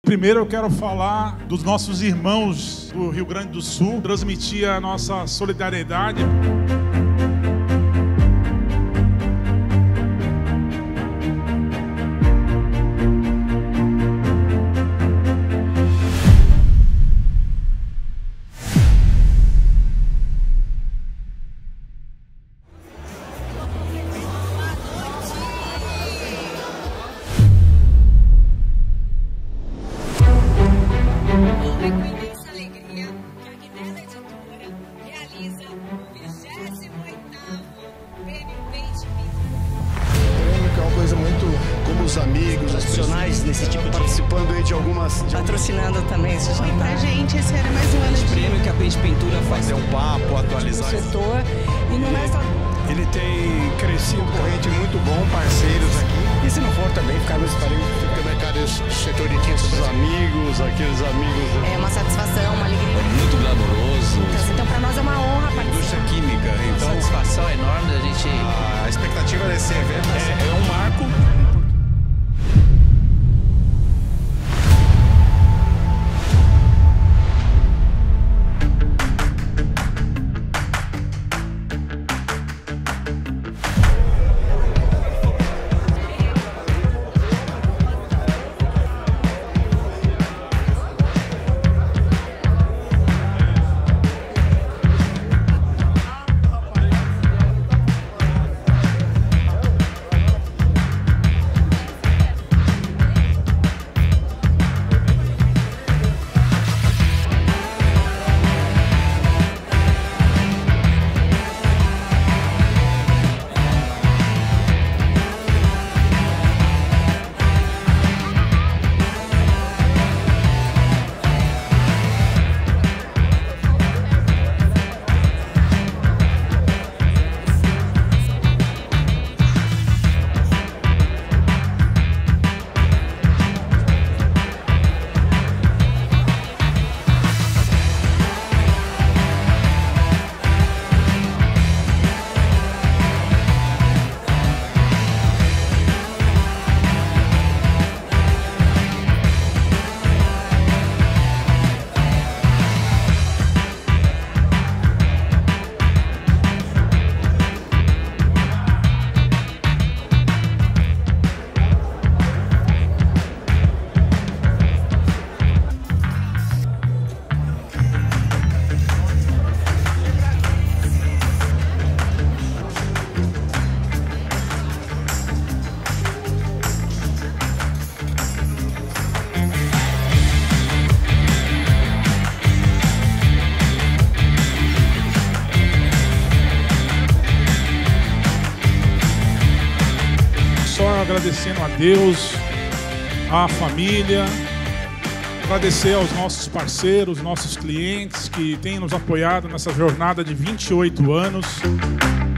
Primeiro eu quero falar dos nossos irmãos do Rio Grande do Sul, transmitir a nossa solidariedade. Os amigos, os profissionais nesse tipo de... participando aí de algumas... patrocinando também esse jantar. E pra gente esse era mais um ano de prêmio que a Peixe Pintura faz. Fazer um papo, atualizar o setor. E não é só... Ele tem crescido, corrente muito bom, parceiros aqui. E se não for também, ficar nos parentes. Fica mercado setor de tintas dos amigos, aqueles amigos... É uma satisfação, uma alegria. É muito glamouroso. Então pra nós é uma honra participar. Indústria química, então... satisfação enorme da gente... A expectativa desse evento é um marco. Só agradecendo a Deus, à família, agradecer aos nossos parceiros, nossos clientes que têm nos apoiado nessa jornada de 28 anos.